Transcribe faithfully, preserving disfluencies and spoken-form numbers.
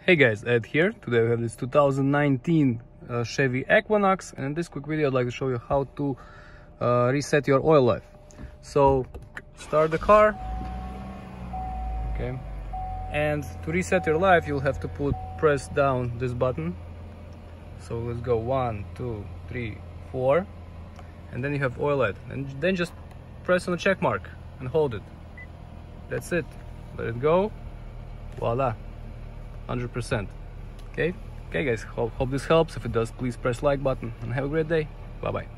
Hey guys, Ed here. Today we have this two thousand nineteen uh, Chevy Equinox, and in this quick video I'd like to show you how to uh, reset your oil life. So start the car, okay, and to reset your life you'll have to put press down this button. So let's go one, two, three, four, and then you have oil light, and then just press on the check mark and hold it. That's it. Let it go. Voila. one hundred percent. Okay, okay guys, hope, hope this helps. If it does, please press like button and have a great day. Bye bye.